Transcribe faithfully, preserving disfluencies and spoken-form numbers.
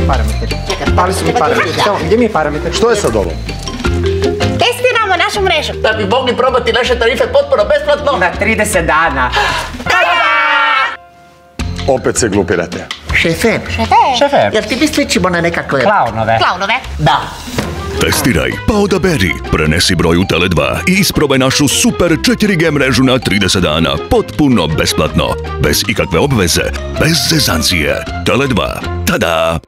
parametar? Pali su mi parametar. Gdje mi je parametar? Što je sad ovo? Testiramo našu mrežu. Da bi mogli probati naše tarife potpuno besplatno. Na trideset dana. Opet se glupirate. Šefe, Šefe. jel ti mi sličimo na nekakve... Klaunove. Klaunove. Da. Testiraj pa odaberi. Prenesi broj u Tele dva i isprobaj našu super četiri G mrežu na trideset dana. Potpuno besplatno. Bez ikakve obveze. Bez zezancije. Tele dva. Tada!